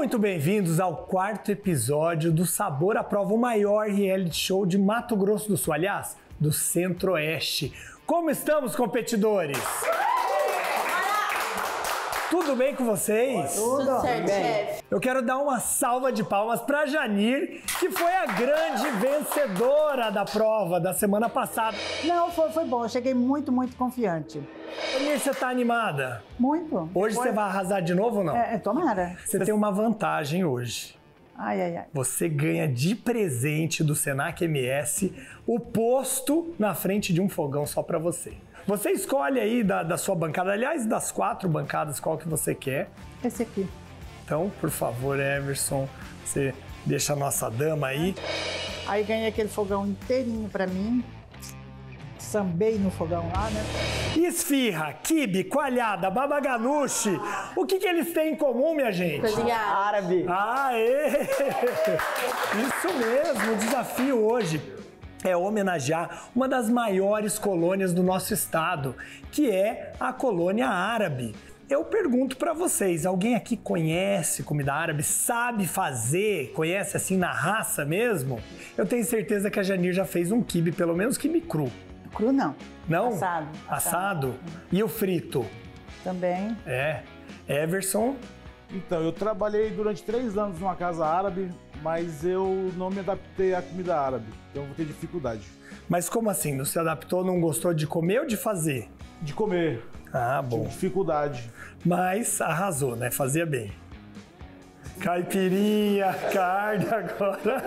Muito bem-vindos ao 4º episódio do Sabor à Prova, o maior reality show de Mato Grosso do Sul, aliás, do Centro-Oeste. Como estamos, competidores? Tudo bem com vocês? Tudo certo, chefe. Eu quero dar uma salva de palmas para Janir, que foi a grande vencedora da prova da semana passada. Não, foi bom. Eu cheguei muito confiante. Janir, você tá animada? Muito. Hoje você vai arrasar de novo ou não? Tomara. Você tem uma vantagem hoje. Ai. Você ganha de presente do Senac MS o posto na frente de um fogão só para você. Você escolhe aí da sua bancada, aliás, das 4 bancadas, qual que você quer. Esse aqui. Então, por favor, Everson, você deixa a nossa dama aí. Aí ganhei aquele fogão inteirinho pra mim. Sambei no fogão lá, né? Esfirra, quibe, coalhada, baba ganoush. O que eles têm em comum, minha gente? Cozinhar. Árabe. Aê! Isso mesmo, o desafio hoje é homenagear uma das maiores colônias do nosso estado, que é a colônia árabe. Eu pergunto para vocês, alguém aqui conhece comida árabe, sabe fazer, conhece assim na raça mesmo? Eu tenho certeza que a Janir já fez um quibe, pelo menos quibe cru. Cru não. Não? Assado. Assado? E o frito? Também. É. Everson? Então, eu trabalhei durante 3 anos numa casa árabe, mas eu não me adaptei à comida árabe, então eu vou ter dificuldade. Mas como assim? Não se adaptou, não gostou de comer ou de fazer? De comer. Ah, bom. Tive dificuldade. Mas arrasou, né? Fazia bem. Caipirinha, carne agora.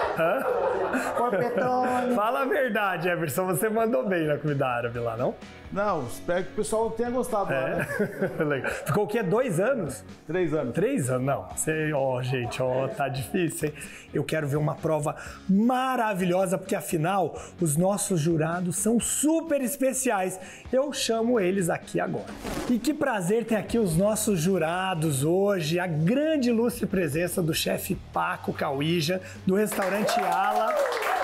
Porpetone. Fala a verdade, Everson. Você mandou bem na comida árabe lá, não? Não, espero que o pessoal tenha gostado lá, né? Legal. Ficou o quê? 2 anos? 3 anos. 3 anos? Não. Gente, tá difícil, hein? Eu quero ver uma prova maravilhosa, porque afinal, os nossos jurados são super especiais. Eu chamo eles aqui agora. E que prazer ter aqui os nossos jurados hoje, a grande e ilustre presença do chefe Paco Cauija, do restaurante Ala.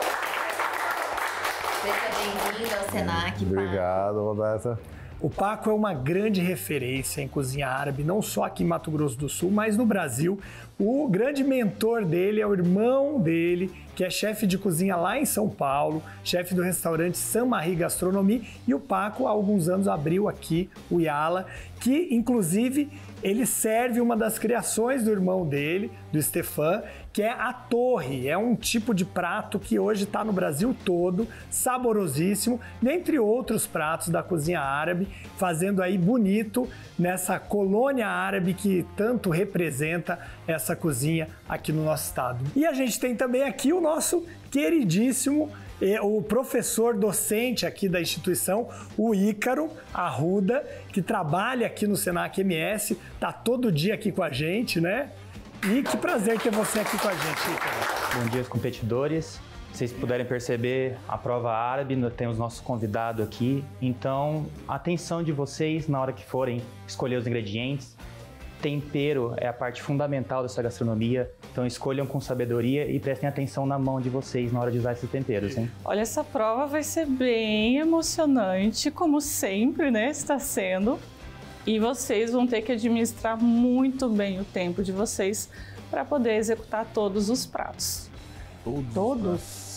Seja bem-vindo ao Senac, Paco. Obrigado, Roberta. O Paco é uma grande referência em cozinha árabe, não só aqui em Mato Grosso do Sul, mas no Brasil. O grande mentor dele é o irmão dele, que é chefe de cozinha lá em São Paulo, chefe do restaurante Saint-Marie Gastronomie, e o Paco há alguns anos abriu aqui o Yala, que inclusive ele serve uma das criações do irmão dele, do Stefan, que é a torre. É um tipo de prato que hoje está no Brasil todo, saborosíssimo, dentre outros pratos da cozinha árabe, fazendo aí bonito nessa colônia árabe que tanto representa essa cozinha aqui no nosso estado. E a gente tem também aqui o nosso queridíssimo o professor docente aqui da instituição, o Ícaro Arruda, que trabalha aqui no Senac MS, tá todo dia aqui com a gente, né? E que prazer ter você aqui com a gente, Ícaro. Bom dia, competidores. Vocês puderem perceber, a prova árabe, tem os nossos convidados aqui. Então, a atenção de vocês na hora que forem escolher os ingredientes. Tempero é a parte fundamental dessa gastronomia, então escolham com sabedoria e prestem atenção na mão de vocês na hora de usar esses temperos, hein? Olha, essa prova vai ser bem emocionante, como sempre, né? Está sendo. E vocês vão ter que administrar muito bem o tempo de vocês para poder executar todos os pratos. Todos?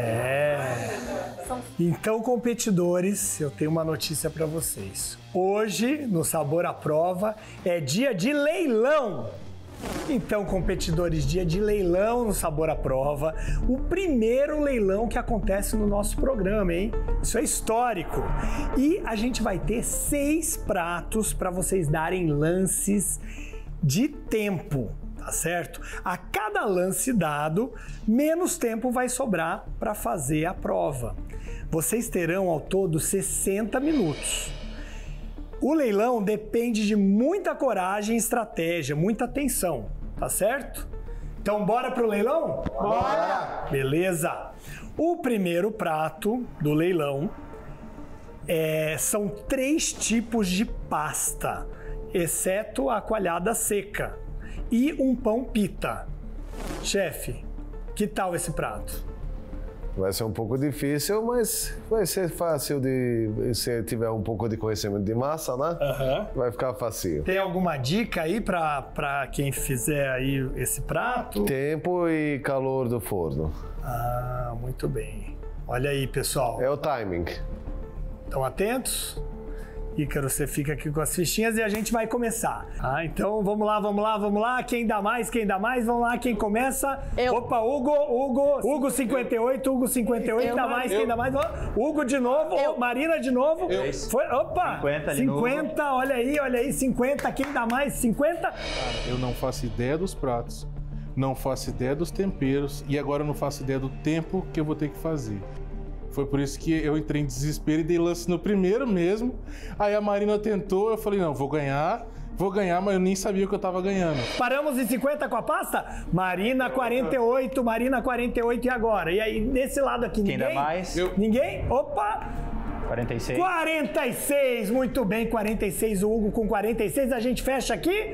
Então, competidores, eu tenho uma notícia para vocês. Hoje, no Sabor à Prova, é dia de leilão. Então, competidores, dia de leilão no Sabor à Prova. O primeiro leilão que acontece no nosso programa, hein? Isso é histórico. E a gente vai ter 6 pratos para vocês darem lances de tempo. Tá certo? A cada lance dado, menos tempo vai sobrar para fazer a prova. Vocês terão ao todo 60 minutos. O leilão depende de muita coragem e estratégia, muita atenção, tá certo? Então bora pro leilão? Bora! Beleza! O primeiro prato do leilão são 3 tipos de pasta, exceto a coalhada seca. E um pão pita. Chefe, que tal esse prato? Vai ser um pouco difícil, mas vai ser fácil se tiver um pouco de conhecimento de massa, né? Vai ficar fácil. Tem alguma dica aí para quem fizer aí esse prato? Tempo e calor do forno. Ah, muito bem. Olha aí, pessoal. É o timing. Estão atentos? Ícaro, você fica aqui com as fichinhas e a gente vai começar. Então vamos lá. Quem dá mais? Vamos lá, quem começa? Eu. Opa, Hugo 58, Hugo 58, quem dá mais? Hugo de novo, Marina de novo. Foi, opa, 50 ali 50, olha aí, 50, quem dá mais? 50? Eu não faço ideia dos pratos, não faço ideia dos temperos e agora eu não faço ideia do tempo que eu vou ter que fazer. Foi por isso que eu entrei em desespero e dei lance no primeiro mesmo. Aí a Marina tentou, eu falei, não, vou ganhar, mas eu nem sabia o que eu tava ganhando. Paramos em 50 com a pasta? Marina 48, e agora? E aí, desse lado aqui, ninguém? Quem dá mais? Ninguém? Opa! 46. 46, muito bem, 46, o Hugo com 46, a gente fecha aqui.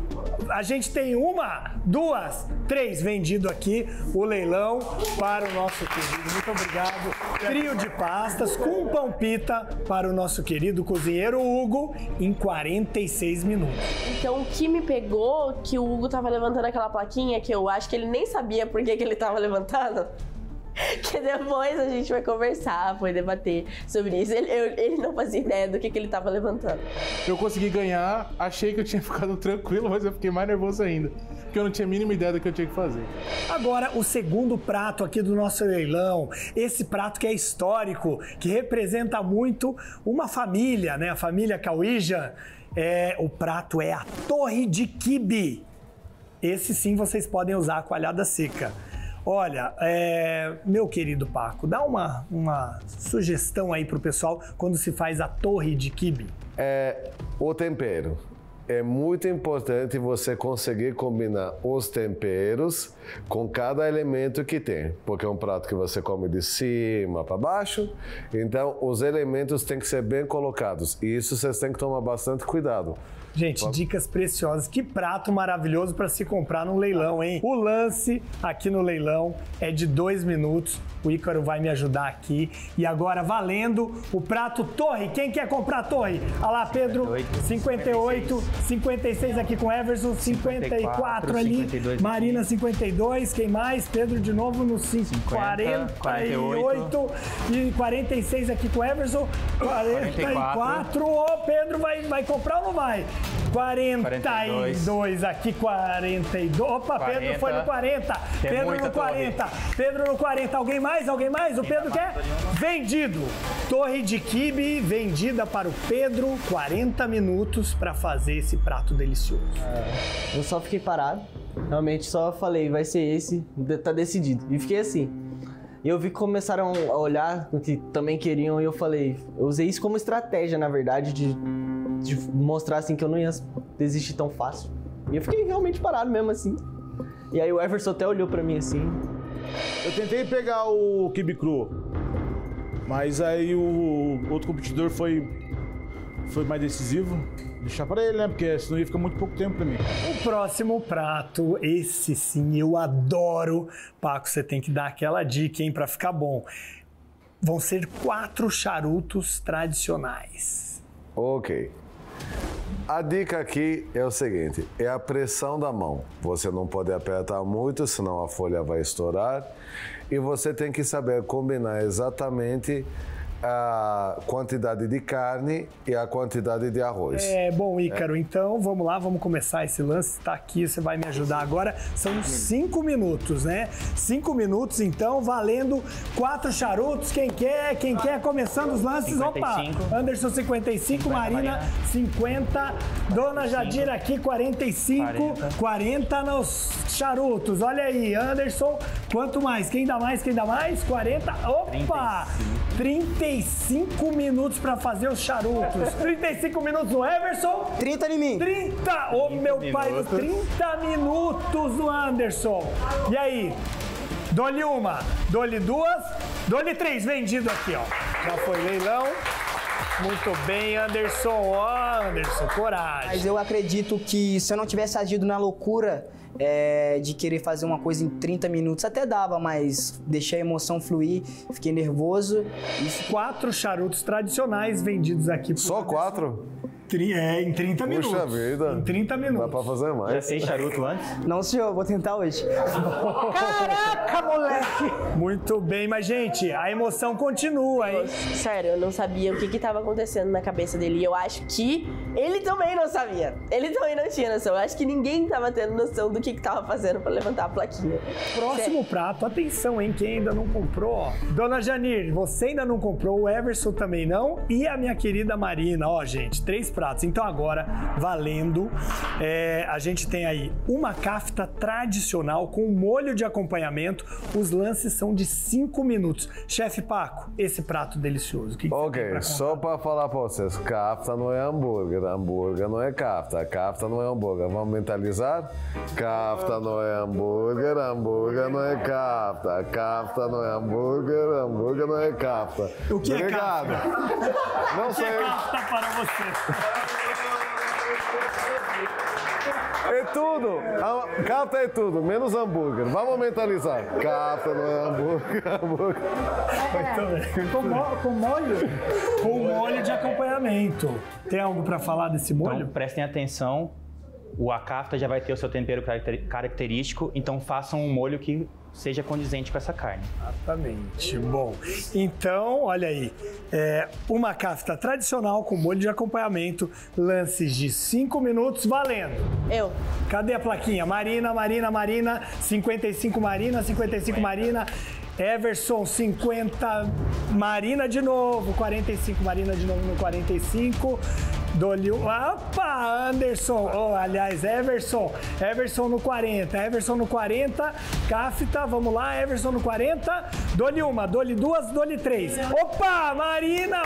A gente tem 1, 2, 3 vendido aqui, o leilão para o nosso querido, muito obrigado, trio de pastas com pão pita para o nosso querido cozinheiro Hugo em 46 minutos. Então o que me pegou, que o Hugo tava levantando aquela plaquinha, que eu acho que ele nem sabia por que ele tava levantando. Que depois a gente vai conversar, foi debater sobre isso. Ele não fazia ideia do que ele tava levantando. Eu consegui ganhar, achei que eu tinha ficado tranquilo, mas eu fiquei mais nervoso ainda. Porque eu não tinha a mínima ideia do que eu tinha que fazer. Agora, o segundo prato aqui do nosso leilão, esse prato que é histórico, que representa muito uma família, né? A família Cauija. O prato é a torre de quibe. Esse sim vocês podem usar a coalhada seca. Olha, meu querido Paco, dá uma sugestão aí pro pessoal quando se faz a torre de quibe. O tempero. É muito importante você conseguir combinar os temperos com cada elemento que tem, porque é um prato que você come de cima para baixo, então os elementos têm que ser bem colocados e isso vocês têm que tomar bastante cuidado. Gente, dicas preciosas. Que prato maravilhoso para se comprar no leilão, hein? O lance aqui no leilão é de 2 minutos. O Ícaro vai me ajudar aqui. E agora, valendo o prato torre. Quem quer comprar torre? Olha lá, Pedro, 58, 56 aqui com Everson, 54 ali. 52 Marina, aqui. 52. Quem mais? Pedro de novo no 48. E 46 aqui com Everson. 44. Ô, Pedro vai comprar ou não vai? 42 aqui, 42. Opa, 40. Pedro foi no 40. Tem Pedro no 40. Torre. Pedro no 40. Alguém mais? O Pedro quer? Vendido. Torre de quibe vendida para o Pedro. 40 minutos para fazer esse prato delicioso. Eu só fiquei parado. Realmente só falei, vai ser esse. Tá decidido. E fiquei assim. E eu vi que começaram a olhar o que também queriam e eu falei, eu usei isso como estratégia, na verdade, de mostrar assim que eu não ia desistir tão fácil. E eu fiquei realmente parado mesmo assim. E aí o Everson até olhou pra mim assim. Eu tentei pegar o quibe cru, mas aí o outro competidor foi mais decisivo. Deixar pra ele, né? Porque senão ia ficar muito pouco tempo pra mim. O próximo prato, esse sim, eu adoro. Paco, você tem que dar aquela dica, hein, pra ficar bom. Vão ser 4 charutos tradicionais. Ok. A dica aqui é o seguinte, é a pressão da mão. Você não pode apertar muito, senão a folha vai estourar. E você tem que saber combinar exatamente a quantidade de carne e a quantidade de arroz. Bom, Ícaro, então vamos lá, vamos começar esse lance. Tá aqui, você vai me ajudar agora. São 5 minutos, né? 5 minutos, então, valendo 4 charutos. Quem quer? começando os lances. 55. Opa! Anderson, 55. 50, Marina, 50. Dona Jadira aqui, 45. 40 nos charutos. Olha aí, Anderson. Quanto mais? Quem dá mais? 40. Opa! 35 minutos para fazer os charutos. 35 minutos no Everson. 30 em mim. 30! Ô, meu pai, 30 minutos no Anderson. E aí? Dou-lhe uma, dou-lhe 2, dou-lhe 3. Vendido aqui, ó. Já foi leilão. Muito bem, Anderson. Ó, Anderson, coragem. Mas eu acredito que se eu não tivesse agido na loucura de querer fazer uma coisa em 30 minutos, até dava, mas deixei a emoção fluir, fiquei nervoso. 4 charutos tradicionais vendidos aqui. Só 4? Em 30 minutos. Puxa vida. Em 30 minutos. Dá pra fazer mais. Já sei charuto antes? Não, senhor, vou tentar hoje. Caraca, moleque! Muito bem, mas gente, a emoção continua, hein? Sério, eu não sabia o que estava acontecendo na cabeça dele. E eu acho que ele também não sabia. Ele também não tinha noção. Eu acho que ninguém estava tendo noção do que estava fazendo para levantar a plaquinha. Próximo prato, atenção, hein? Quem ainda não comprou, ó. Dona Janir, você ainda não comprou, o Everson também não. E a minha querida Marina, ó, gente, 3 pratos. Então agora, valendo, a gente tem aí uma kafta tradicional com molho de acompanhamento. Os lances são de 5 minutos. Chefe Paco, esse prato delicioso. O que Ok, só para falar para vocês, kafta não é hambúrguer, hambúrguer não é kafta, kafta não é hambúrguer. Vamos mentalizar? Kafta não é hambúrguer, hambúrguer não é kafta, kafta não é hambúrguer, hambúrguer não é kafta. O que Obrigado. é kafta? Não sei. O que é kafta para você? É tudo. Kafta é tudo, menos hambúrguer. Vamos mentalizar. Kafta não é hambúrguer, hambúrguer. Com molho? Com molho de acompanhamento. Tem algo para falar desse molho? Então, prestem atenção. A kafta já vai ter o seu tempero característico, então façam um molho que seja condizente com essa carne. Exatamente. Bom, então, olha aí. Uma kafta tradicional com molho de acompanhamento, lances de 5 minutos, valendo. Eu. Cadê a plaquinha? Marina, 55 Marina, 55 Marina. Everson, 50, Marina de novo, 45, Marina de novo no 45. Opa, Anderson, aliás, Everson no 40, Everson no 40, kafta, vamos lá, Everson no 40, dou-lhe uma, dou-lhe duas, dou-lhe 3. Opa, Marina,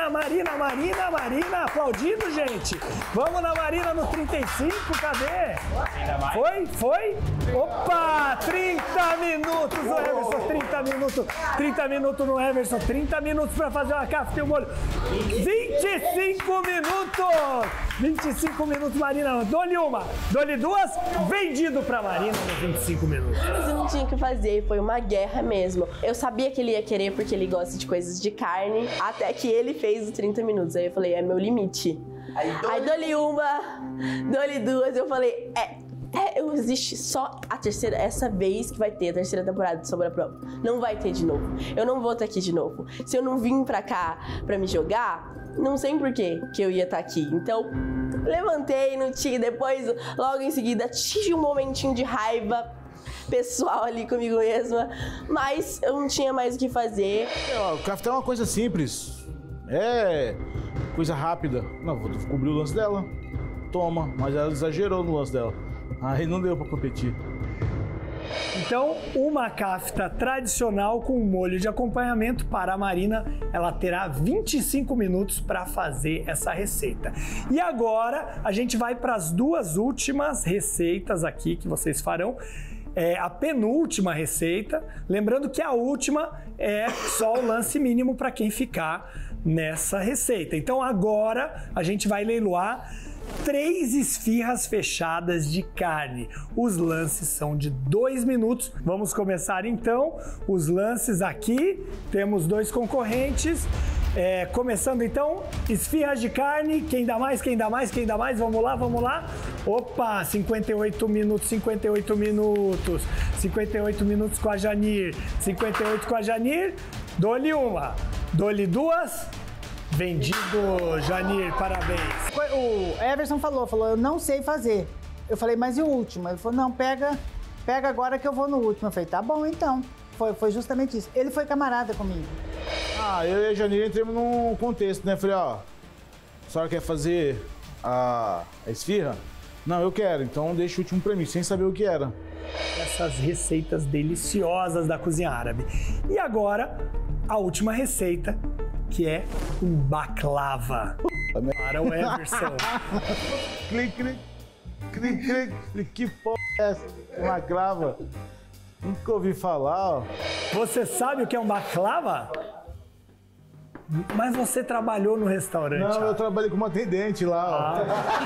aplaudindo, gente. Vamos na Marina no 35, cadê? Foi? Opa, 30 minutos no Everson, 30 minutos no Everson, 30 minutos para fazer uma kafta e o molho. 25 minutos! 25 minutos, Marina. Dou-lhe uma, dou-lhe duas, vendido pra Marina nos 25 minutos. Mas eu não tinha o que fazer, foi uma guerra mesmo. Eu sabia que ele ia querer porque ele gosta de coisas de carne, até que ele fez os 30 minutos. Aí eu falei, é meu limite. Aí dou-lhe uma, dou-lhe duas, eu falei, existe só a terceira, essa vez que vai ter a terceira temporada de Sombra à Prova. Não vai ter de novo. Eu não vou estar aqui de novo. Se eu não vim pra cá pra me jogar, não sei por que eu ia estar aqui. Então, levantei, não tinha. Depois, logo em seguida, tive um momentinho de raiva pessoal ali comigo mesma. Mas eu não tinha mais o que fazer. O kafta é uma coisa simples. É coisa rápida. Não, vou cobrir o lance dela. Toma, mas ela exagerou no lance dela. Aí não deu pra competir. Então, uma kafta tradicional com molho de acompanhamento para a Marina, ela terá 25 minutos para fazer essa receita. E agora, a gente vai para as 2 últimas receitas aqui que vocês farão. A penúltima receita, lembrando que a última é só o lance mínimo para quem ficar nessa receita. Então, agora a gente vai leiloar 3 esfirras fechadas de carne. Os lances são de 2 minutos. Vamos começar então os lances aqui. Temos 2 concorrentes. Começando então, esfirras de carne. Quem dá mais? Vamos lá. Opa, 58 minutos. 58 minutos com a Janir. 58 com a Janir. Dou-lhe uma. Dou-lhe duas. Vendido, Janir, parabéns. O Everson falou, eu não sei fazer. Eu falei, mas e o último? Ele falou, não, pega agora que eu vou no último. Eu falei, tá bom então. Foi justamente isso. Ele foi camarada comigo. Eu e a Janir entramos num contexto, né? Falei, a senhora quer fazer a esfirra? Não, eu quero, então deixa o último pra mim, sem saber o que era. Essas receitas deliciosas da cozinha árabe. E agora, a última receita, que é um baklava. Para o Everson. Clique. Que porra é essa? Uma baklava? Nunca ouvi falar, ó. Você sabe o que é um baklava? Mas você trabalhou no restaurante? Não, eu trabalhei como atendente lá.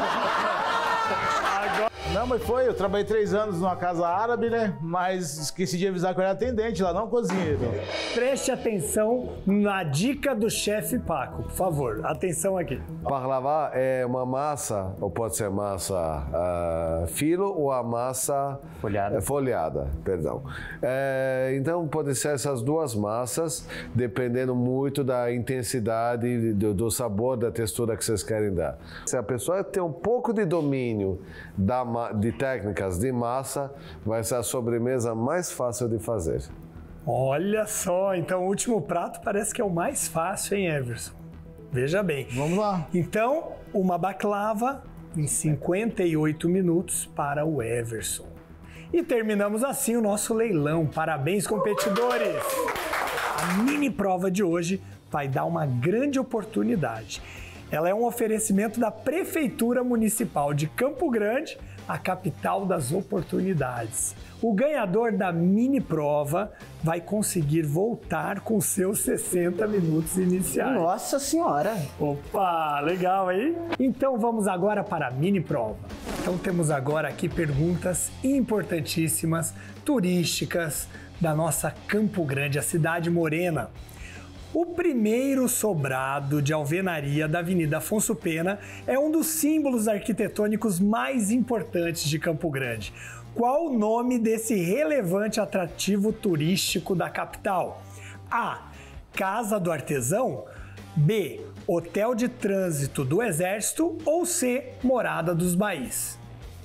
Não, mas foi, eu trabalhei 3 anos numa casa árabe, né? Mas esqueci de avisar que eu era atendente lá, não cozinheiro. Preste atenção na dica do chefe Paco, por favor. Atenção aqui. Baklava é uma massa, ou pode ser massa filo ou a massa folhada, perdão. Então pode ser essas duas massas, dependendo muito da intensidade, do sabor, da textura que vocês querem dar. Se a pessoa tem um pouco de domínio de técnicas de massa, vai ser a sobremesa mais fácil de fazer. Olha só, então o último prato parece que é o mais fácil, hein, Everson? Veja bem. Vamos lá. Então, uma baklava em 58 minutos para o Everson. E terminamos assim o nosso leilão. Parabéns, competidores! A mini prova de hoje vai dar uma grande oportunidade. Ela é um oferecimento da Prefeitura Municipal de Campo Grande, a capital das oportunidades. O ganhador da mini prova vai conseguir voltar com seus 60 minutos iniciais. Nossa Senhora! Opa, legal, hein? Então vamos agora para a mini prova. Então temos agora aqui perguntas importantíssimas, turísticas da nossa Campo Grande, a cidade morena. O primeiro sobrado de alvenaria da Avenida Afonso Pena é um dos símbolos arquitetônicos mais importantes de Campo Grande. Qual o nome desse relevante atrativo turístico da capital? A. Casa do Artesão. B. Hotel de Trânsito do Exército. Ou C. Morada dos Baís.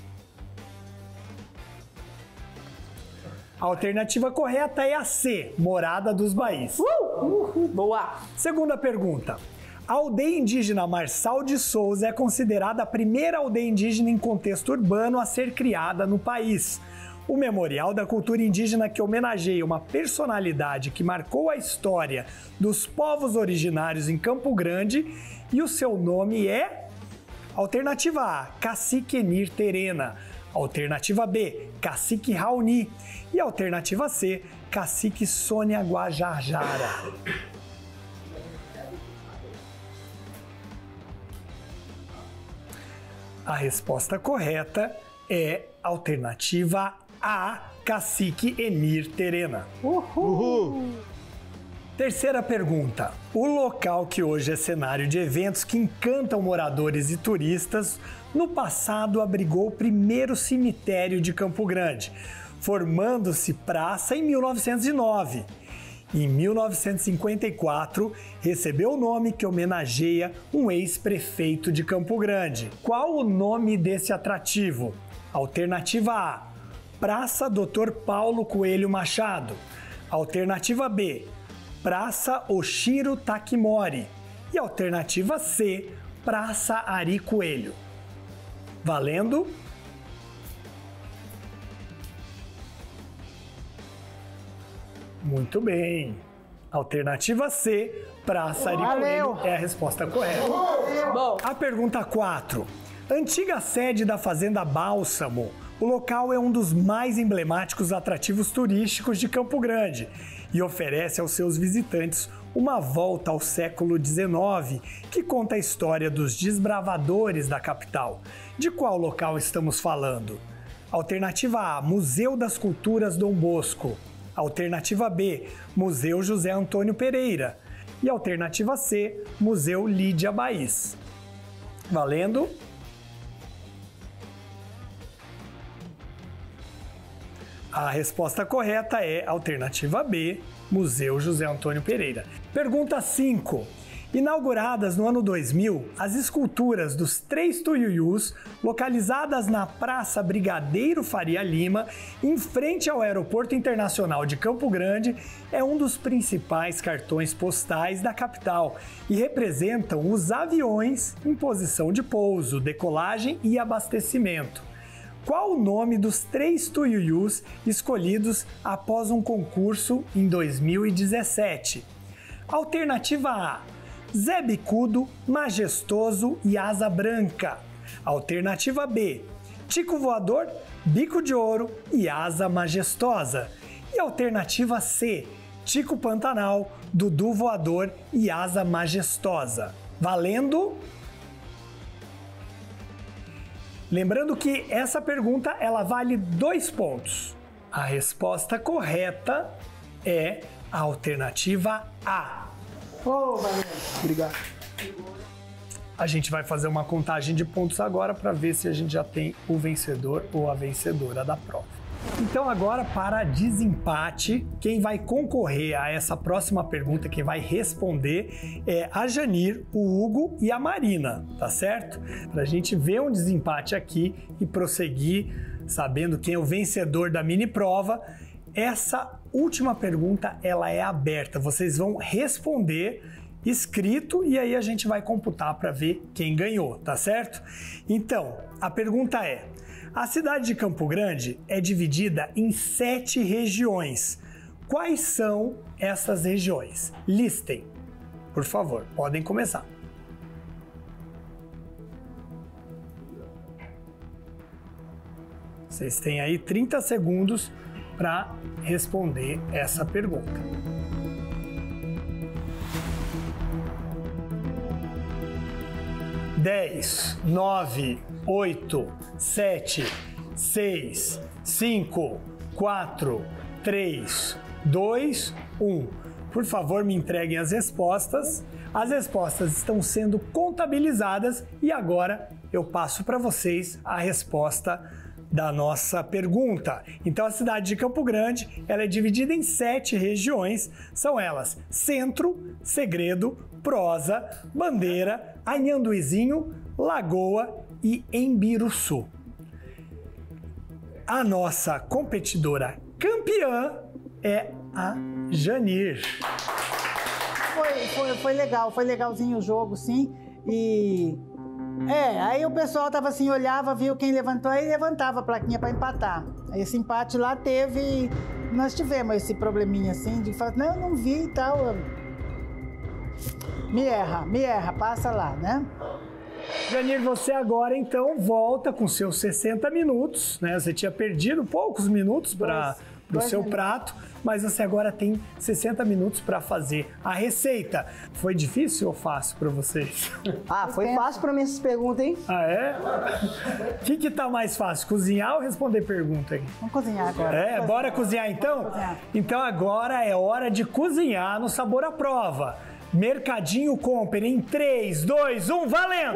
A alternativa correta é a C, Morada dos Baís. Boa! Segunda pergunta. A aldeia indígena Marçal de Souza é considerada a primeira aldeia indígena em contexto urbano a ser criada no país. O Memorial da Cultura Indígena, que homenageia uma personalidade que marcou a história dos povos originários em Campo Grande, e o seu nome é... Alternativa A, Cacique Enir Terena. Alternativa B, Cacique Raoni. E alternativa C, Cacique Sônia Guajajara. A resposta correta é alternativa A, Cacique Enir Terena. Uhul! Terceira pergunta. O local que hoje é cenário de eventos que encantam moradores e turistas, no passado abrigou o primeiro cemitério de Campo Grande, formando-se praça em 1909. Em 1954, recebeu o nome que homenageia um ex-prefeito de Campo Grande. Qual o nome desse atrativo? Alternativa A, Praça Dr. Paulo Coelho Machado. Alternativa B, Praça Oshiro Takimori. E alternativa C, Praça Ari Coelho. Valendo? Muito bem. Alternativa C, Praça Ari Coelho é a resposta correta. Bom. A pergunta 4. Antiga sede da Fazenda Bálsamo, o local é um dos mais emblemáticos atrativos turísticos de Campo Grande e oferece aos seus visitantes uma volta ao século XIX que conta a história dos desbravadores da capital. De qual local estamos falando? Alternativa A, Museu das Culturas Dom Bosco. Alternativa B, Museu José Antônio Pereira. E alternativa C, Museu Lídia Baís. Valendo? A resposta correta é alternativa B, Museu José Antônio Pereira. Pergunta 5. Inauguradas no ano 2000, as esculturas dos 3 Tuiuius, localizadas na Praça Brigadeiro Faria Lima, em frente ao Aeroporto Internacional de Campo Grande, é um dos principais cartões postais da capital e representam os aviões em posição de pouso, decolagem e abastecimento. Qual o nome dos 3 Tuiuius escolhidos após um concurso em 2017? Alternativa A, Zé Bicudo, Majestoso e Asa Branca. Alternativa B, Tico Voador, Bico de Ouro e Asa Majestosa. E alternativa C, Tico Pantanal, Dudu Voador e Asa Majestosa. Valendo! Lembrando que essa pergunta ela vale 2 pontos. A resposta correta é a alternativa A. Valeu. Obrigado. A gente vai fazer uma contagem de pontos agora para ver se a gente já tem o vencedor ou a vencedora da prova. Então agora, para desempate, quem vai concorrer a essa próxima pergunta, quem vai responder é a Janir, o Hugo e a Marina, tá certo? Para a gente ver um desempate aqui e prosseguir sabendo quem é o vencedor da mini prova, essa última pergunta ela é aberta. Vocês vão responder escrito e aí a gente vai computar para ver quem ganhou, tá certo? Então, a pergunta é: a cidade de Campo Grande é dividida em 7 regiões. Quais são essas regiões? Listem, por favor, podem começar. Vocês têm aí 30 segundos para responder essa pergunta. 10, 9, 8, 7, 6, 5, 4, 3, 2, 1. Por favor, me entreguem as respostas. As respostas estão sendo contabilizadas e agora eu passo para vocês a resposta da nossa pergunta. Então, a cidade de Campo Grande ela é dividida em 7 regiões. São elas: Centro, Segredo, Prosa, Bandeira, Anhanduizinho, Lagoa e Embiruçu. A nossa competidora campeã é a Janir. Foi legal, foi legalzinho o jogo, sim. E aí o pessoal tava assim, olhava, viu quem levantou, aí levantava a plaquinha para empatar. Aí esse empate lá teve, nós tivemos esse probleminha assim, de falar, não vi e tal. Me erra, passa lá, né? Janir, você agora então volta com seus 60 minutos, né? Você tinha perdido poucos minutos para o seu prato, mas você agora tem 60 minutos para fazer a receita. Foi difícil ou fácil para vocês? Foi fácil para mim essas perguntas, hein? Ah, é? O que tá mais fácil, cozinhar ou responder pergunta aí? Vamos cozinhar agora. Bora cozinhar então? Cozinhar. Então agora é hora de cozinhar no Sabor à Prova. Mercadinho Comper em 3, 2, 1, valendo!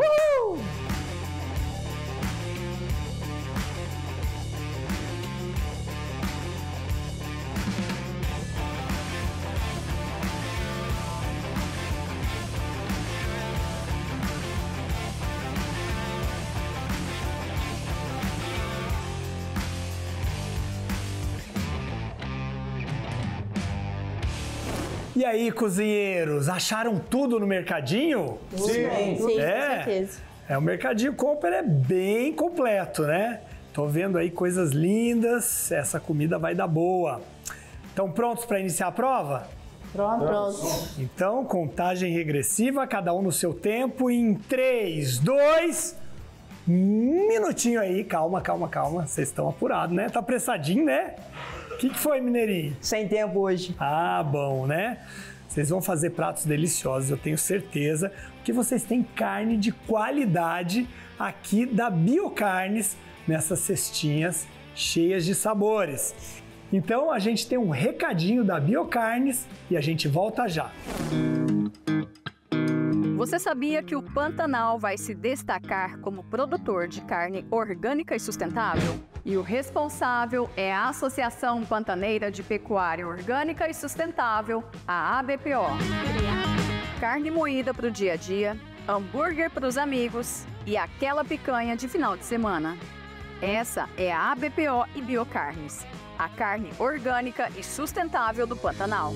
E aí, cozinheiros, acharam tudo no mercadinho? Sim, com certeza. O Mercadinho Comper é bem completo, né? Tô vendo aí coisas lindas, essa comida vai dar boa. Estão prontos para iniciar a prova? Pronto. Então, contagem regressiva, cada um no seu tempo, em 3, 2... Um minutinho aí, calma. Vocês estão apurados, né? Tá apressadinho, né? O que foi, Mineirinho? Sem tempo hoje. Ah, bom, né? Vocês vão fazer pratos deliciosos, eu tenho certeza, porque vocês têm carne de qualidade aqui da Biocarnes, nessas cestinhas cheias de sabores. Então, a gente tem um recadinho da Biocarnes e a gente volta já. Você sabia que o Pantanal vai se destacar como produtor de carne orgânica e sustentável? E o responsável é a Associação Pantaneira de Pecuária Orgânica e Sustentável, a ABPO. Carne moída para o dia a dia, hambúrguer para os amigos e aquela picanha de final de semana. Essa é a ABPO e Biocarnes, a carne orgânica e sustentável do Pantanal.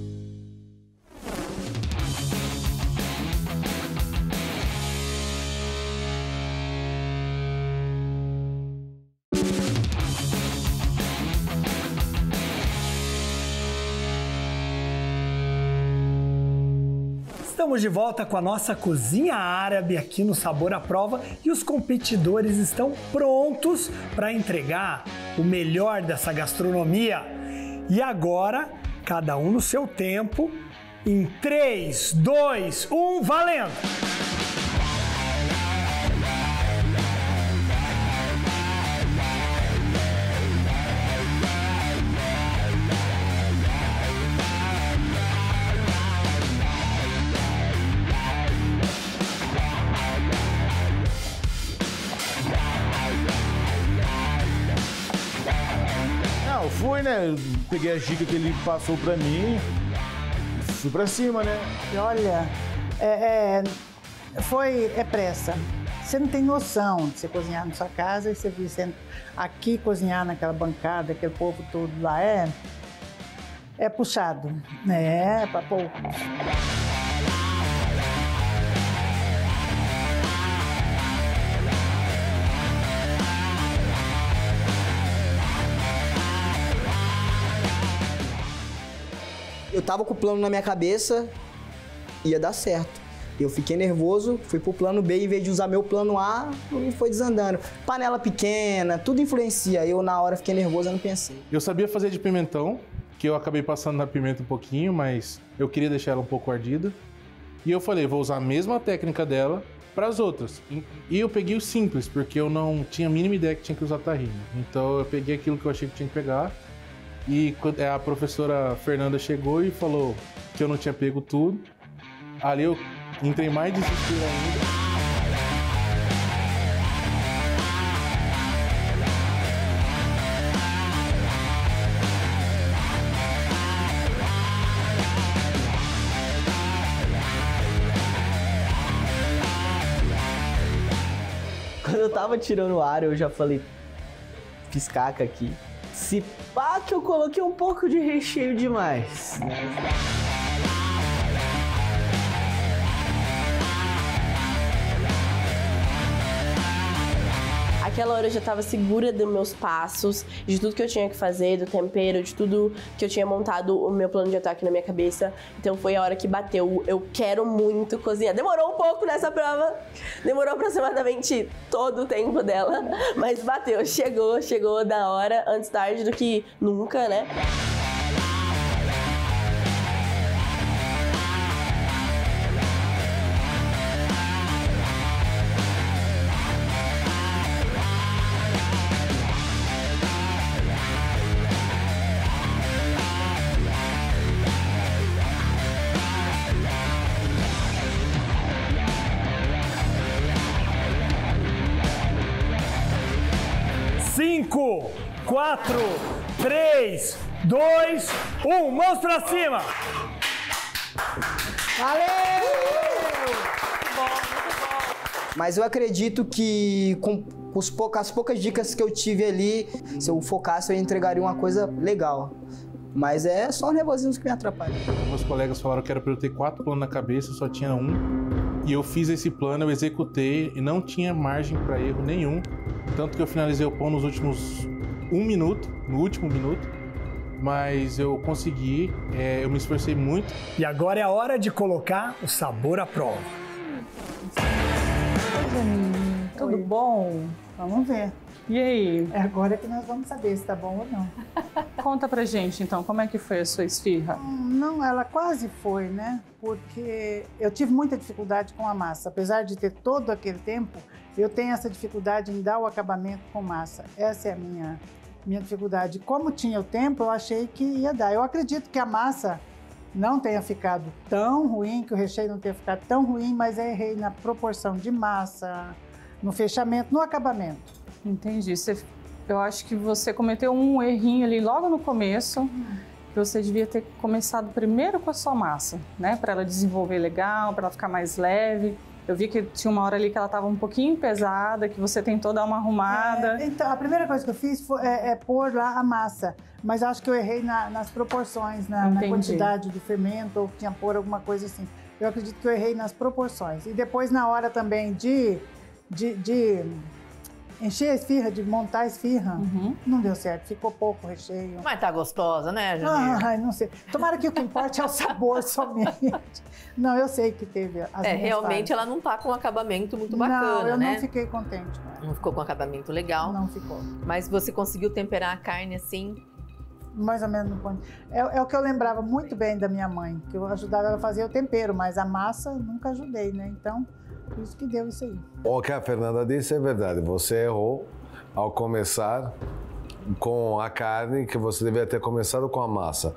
Estamos de volta com a nossa cozinha árabe aqui no Sabor à Prova e os competidores estão prontos para entregar o melhor dessa gastronomia. E agora, cada um no seu tempo. Em 3, 2, 1, valendo! Eu fui, né? Peguei a dica que ele passou pra mim, fui pra cima, né? E olha, é pressa. Você não tem noção de você cozinhar na sua casa e você vir aqui cozinhar naquela bancada, aquele povo todo lá, é puxado, né? É pra pouco. Eu tava com o plano na minha cabeça, ia dar certo. Eu fiquei nervoso, fui pro plano B, em vez de usar meu plano A, e foi desandando. Panela pequena, tudo influencia. Eu, na hora, fiquei nervoso, eu não pensei. Eu sabia fazer de pimentão, que eu acabei passando na pimenta um pouquinho, mas eu queria deixar ela um pouco ardida. E eu falei, vou usar a mesma técnica dela para as outras. E eu peguei o simples, porque eu não tinha a mínima ideia que tinha que usar tahine. Então eu peguei aquilo que eu achei que tinha que pegar. E a professora Fernanda chegou e falou que eu não tinha pego tudo. Ali eu entrei mais desespero ainda. Quando eu tava tirando o ar, eu já falei, fiz caca aqui. Se pá que eu coloquei um pouco de recheio demais. Aquela hora eu já estava segura dos meus passos, de tudo que eu tinha que fazer, do tempero, de tudo que eu tinha montado o meu plano de ataque na minha cabeça. Então foi a hora que bateu. Eu quero muito cozinhar. Demorou um pouco nessa prova, demorou aproximadamente todo o tempo dela, mas bateu, chegou da hora, antes tarde do que nunca, né? Cinco, 4, 3, 2, 1, mãos pra cima! Valeu! Muito bom, muito bom. Mas eu acredito que com as poucas dicas que eu tive ali, se eu focasse, eu entregaria uma coisa legal. Mas é só nervosismo que me atrapalha. Meus colegas falaram que era para eu ter 4 planos na cabeça, só tinha um. E eu fiz esse plano, eu executei e não tinha margem para erro nenhum. Tanto que eu finalizei o pão nos últimos 1 minuto, no último minuto. Mas eu consegui, eu me esforcei muito. E agora é a hora de colocar o sabor à prova. Tudo bom? Vamos ver. E aí? É agora que nós vamos saber se tá bom ou não. Conta pra gente, então, como é que foi a sua esfirra? Não, ela quase foi, né? Porque eu tive muita dificuldade com a massa. Apesar de ter todo aquele tempo, eu tenho essa dificuldade em dar o acabamento com massa. Essa é a minha dificuldade. Como tinha o tempo, eu achei que ia dar. Eu acredito que a massa não tenha ficado tão ruim, que o recheio não tenha ficado tão ruim, mas eu errei na proporção de massa, no fechamento, no acabamento. Entendi. Eu acho que você cometeu um errinho ali logo no começo, que você devia ter começado primeiro com a sua massa, né? Para ela desenvolver legal, para ela ficar mais leve. Eu vi que tinha uma hora ali que ela estava um pouquinho pesada, que você tentou dar uma arrumada. Então, a primeira coisa que eu fiz foi pôr lá a massa. Mas acho que eu errei nas proporções, na quantidade do fermento, ou tinha pôr alguma coisa assim. Eu acredito que eu errei nas proporções. E depois, na hora também de encher a esfirra, de montar a esfirra, não deu certo, ficou pouco recheio. Mas tá gostosa, né, Janir? Ai, não sei. Tomara que o que importa é o sabor somente. Não, eu sei que teve as minhas realmente falhas. ela não tá com um acabamento muito bacana, né? né? Não fiquei contente com ela. Não ficou com um acabamento legal. Não ficou. Mas você conseguiu temperar a carne assim, Mais ou menos no ponto. É o que eu lembrava muito bem da minha mãe, que eu ajudava ela a fazer o tempero, mas a massa nunca ajudei, né? Então, por isso que deu isso aí. O que a Fernanda disse é verdade. Você errou ao começar com a carne, que você deveria ter começado com a massa.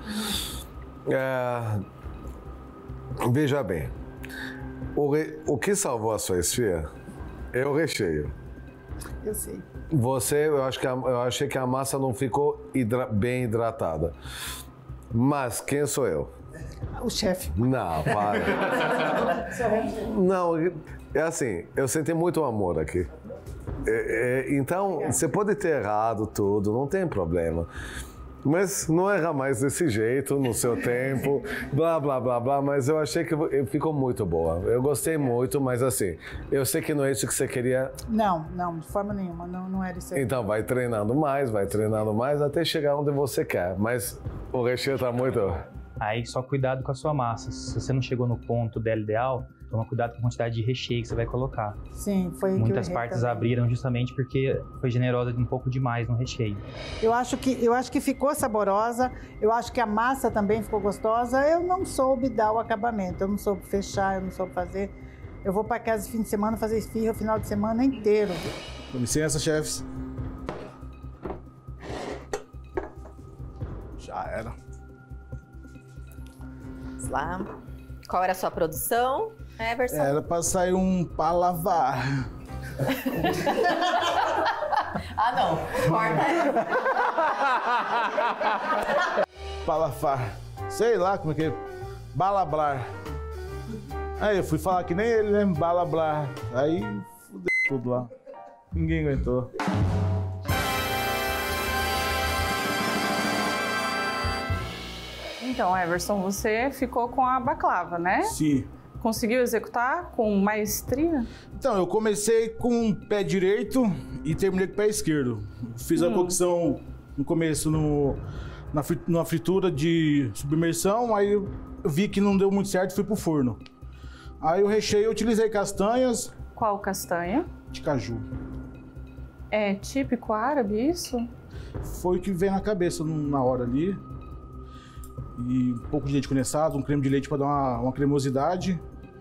Veja bem, o que salvou a sua esfirra é o recheio. Eu sei. Eu achei que a massa não ficou bem hidratada. Mas quem sou eu? O chefe. Não, para. Não, é assim, eu senti muito amor aqui. Então, você pode ter errado tudo, não tem problema. Mas não erra mais desse jeito, no seu tempo, blá, blá, blá, blá. Mas eu achei que ficou muito boa. Eu gostei muito, mas assim, eu sei que não é isso que você queria. Não, de forma nenhuma, não era isso aí. Então, vai treinando mais, até chegar onde você quer. Mas o recheio tá muito... Aí só cuidado com a sua massa. Se você não chegou no ponto dela ideal, toma cuidado com a quantidade de recheio que você vai colocar. Sim, foi Muitas partes também abriram justamente porque foi generosa um pouco demais no recheio. Eu acho que ficou saborosa, eu acho que a massa também ficou gostosa. Eu não soube dar o acabamento, eu não soube fechar, eu não soube fazer. Eu vou para casa de fim de semana fazer esfirra o final de semana inteiro. Com licença, chefes. Já era. Vamos lá. Qual era a sua produção, Everson? Era pra sair um palavar. Ah, não. Corta aí. Palafar. Sei lá como é que é. Balablar. Aí eu fui falar que nem ele, né? Balablar. Aí fudeu tudo lá. Ninguém aguentou. Então, Everson, você ficou com a baklava, né? Sim. Conseguiu executar com maestria? Então, eu comecei com o pé direito e terminei com o pé esquerdo. Fiz a cocção no começo na fritura de submersão, aí eu vi que não deu muito certo e fui pro forno. Aí o recheio eu utilizei castanhas. Qual castanha? De caju. É típico árabe isso? Foi o que veio na cabeça na hora ali. E um pouco de leite condensado, um creme de leite para dar uma cremosidade.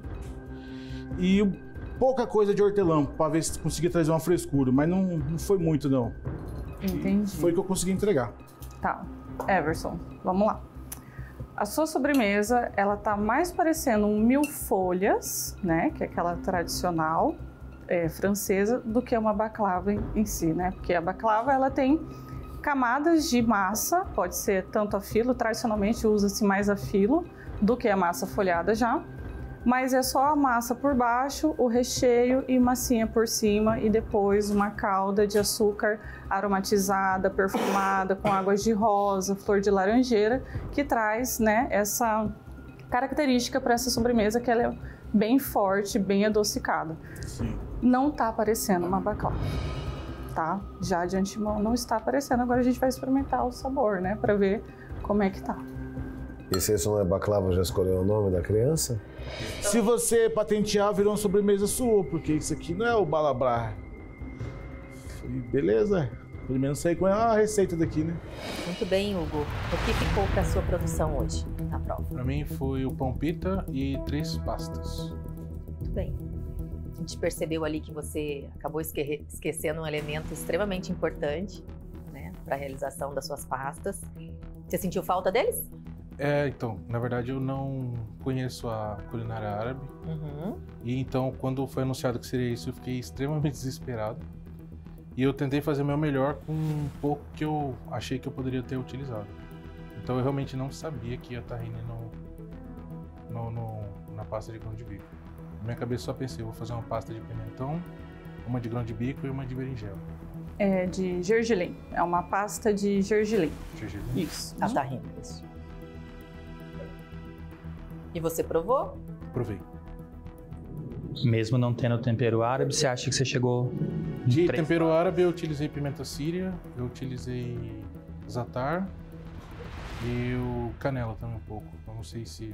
E pouca coisa de hortelã, para ver se conseguia trazer uma frescura, mas não foi muito, não. Entendi. Foi o que eu consegui entregar. Tá, Everson, vamos lá. A sua sobremesa, ela tá mais parecendo um mil folhas, né, que é aquela tradicional francesa, do que uma baklava em si, né? Porque a baklava, ela tem camadas de massa, pode ser tanto a filo, tradicionalmente usa-se mais a filo do que a massa folhada já, mas é só a massa por baixo, o recheio e massinha por cima e depois uma calda de açúcar aromatizada, perfumada, com águas de rosa, flor de laranjeira, que traz, né, essa característica para essa sobremesa, que ela é bem forte, bem adocicada. Sim. Não tá parecendo uma baklava. Tá? Já de antemão não está aparecendo, agora a gente vai experimentar o sabor, né, para ver como é que tá. E se isso não é baklava, já escolheu o nome da criança? Se você patentear, virou uma sobremesa sua, porque isso aqui não é o balablar. Beleza? Pelo menos sei qual é a receita daqui, né? Muito bem, Hugo. O que ficou para sua produção hoje na prova? Para mim foi o pão pita e 3 pastas. Muito bem. A gente percebeu ali que você acabou esquecendo um elemento extremamente importante, né, para a realização das suas pastas. Você sentiu falta deles? Então, na verdade eu não conheço a culinária árabe. E então, quando foi anunciado que seria isso, eu fiquei extremamente desesperado. E eu tentei fazer o meu melhor com um pouco que eu achei que eu poderia ter utilizado. Então eu realmente não sabia que ia tahine na pasta de grão de bico. Na minha cabeça só pensei, vou fazer uma pasta de pimentão, uma de grão de bico e uma de berinjela. É de gergelim, é uma pasta de gergelim. Gergelim? Isso. A tahine, isso. E você provou? Provei. Mesmo não tendo tempero árabe, você acha que você chegou... De tempero árabe eu utilizei pimenta síria, eu utilizei zatar e o canela também um pouco. Eu não sei se...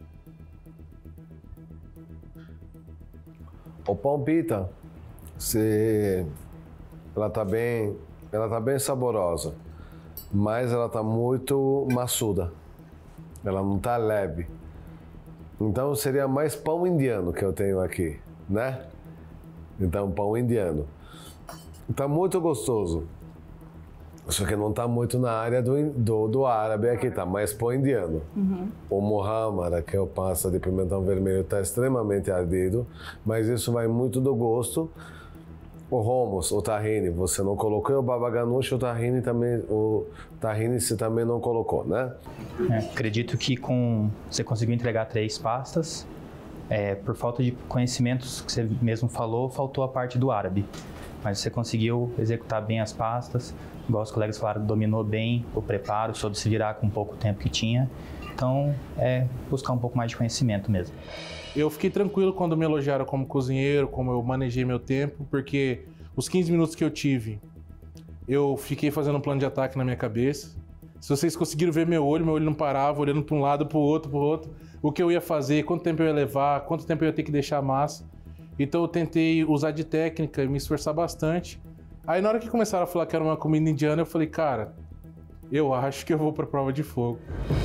O pão pita, ela tá bem saborosa. mas ela está muito maçuda. Ela não está leve. Então seria mais pão indiano que eu tenho aqui, né? Então, pão indiano. Está muito gostoso. Só que não está muito na área do árabe aqui, tá mais pão indiano. O muhammara, que é o pasta de pimentão vermelho, está extremamente ardido, mas isso vai muito do gosto. O hummus, o tahine, você não colocou, e o baba ganoush, o tahine você também não colocou, né? Acredito que você conseguiu entregar 3 pastas. Por falta de conhecimentos, que você mesmo falou, faltou a parte do árabe. Mas você conseguiu executar bem as pastas, igual os colegas falaram, dominou bem o preparo, soube se virar com o pouco tempo que tinha. Então, buscar um pouco mais de conhecimento mesmo. Eu fiquei tranquilo quando me elogiaram como cozinheiro, como eu manejei meu tempo, porque os 15 minutos que eu tive, eu fiquei fazendo um plano de ataque na minha cabeça. Se vocês conseguiram ver meu olho não parava, olhando para um lado, para o outro, o que eu ia fazer, quanto tempo eu ia levar, quanto tempo eu ia ter que deixar a massa. Então eu tentei usar de técnica e me esforçar bastante. Aí na hora que começaram a falar que era uma comida indiana, eu falei, cara, eu acho que eu vou para a prova de fogo.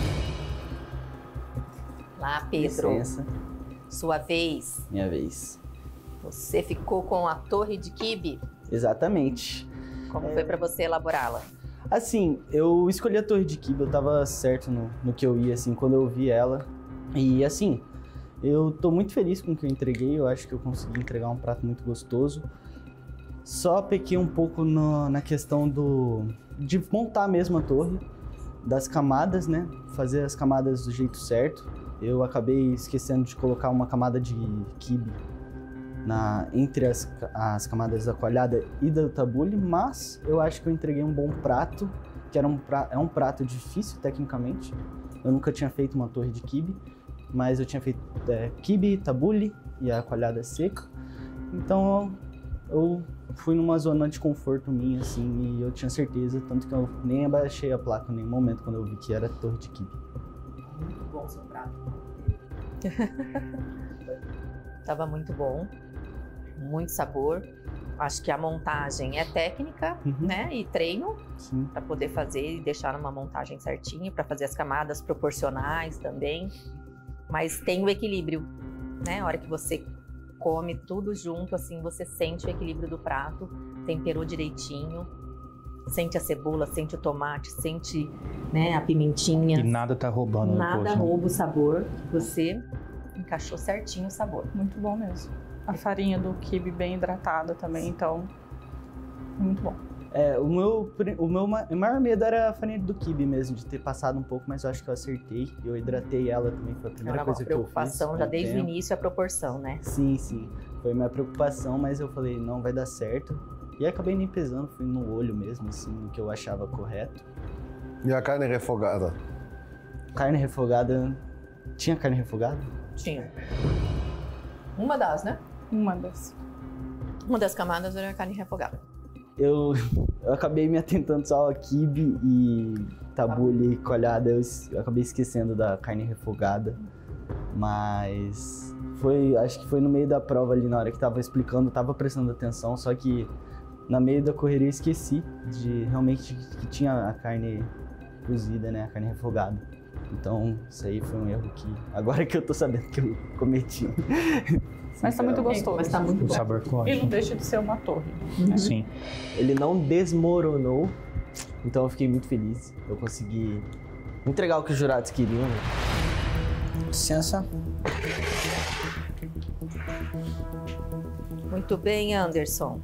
Lá, Pedro. Licença. Sua vez. Minha vez. Você ficou com a torre de quibe? Exatamente. Como foi para você elaborá-la? Assim, eu escolhi a torre de quibe, eu tava certo no que eu ia, assim, quando eu vi ela. E assim, eu tô muito feliz com o que eu entreguei, eu acho que eu consegui entregar um prato muito gostoso. Só pequei um pouco na questão de montar mesmo a torre, das camadas, né? Fazer as camadas do jeito certo. Eu acabei esquecendo de colocar uma camada de quibe entre as camadas da coalhada e da tabule, mas eu acho que eu entreguei um bom prato, que é um prato difícil tecnicamente. Eu nunca tinha feito uma torre de quibe, mas eu tinha feito quibe, tabule e a coalhada seca. Então eu fui numa zona de conforto minha, assim, e eu tinha certeza, tanto que eu nem abaixei a placa em nenhum momento quando eu vi que era torre de quibe. Muito bom seu prato. Tava muito bom, muito sabor. Acho que a montagem é técnica, né? E treino para poder fazer e deixar numa montagem certinha, para fazer as camadas proporcionais também. Mas tem o equilíbrio, né? A hora que você come tudo junto, assim, você sente o equilíbrio do prato, temperou direitinho, sente a cebola, sente o tomate, sente, né, a pimentinha. E nada tá roubando. Nada rouba o sabor, você encaixou certinho o sabor. Muito bom mesmo. A farinha do quibe bem hidratada também, então, muito bom. O meu maior medo era a farinha do quibe mesmo, de ter passado um pouco, mas eu acho que eu acertei. Eu hidratei ela também, foi a primeira coisa que eu fiz. Preocupação já desde o início, a proporção, né? Sim, sim. Foi minha preocupação, mas eu falei, não, vai dar certo. E acabei nem pesando, fui no olho mesmo, assim, no que eu achava correto. E a carne refogada? Carne refogada... Tinha carne refogada? Tinha. Uma das, né? Uma das. Uma das camadas era a carne refogada. Eu acabei me atentando só a quibe e tabule e coalhada, eu acabei esquecendo da carne refogada, mas acho que foi no meio da prova ali, na hora que tava explicando, tava prestando atenção, só que na meio da correria eu esqueci de realmente que tinha a carne cozida, né, a carne refogada. Então isso aí foi um erro que, agora que eu tô sabendo que eu cometi. Mas tá muito gostoso. Mas tá muito bom. Sabor forte. E não deixa de ser uma torre. Sim. Ele não desmoronou, então eu fiquei muito feliz. Eu consegui entregar o que os jurados queriam. Licença. Muito bem, Anderson.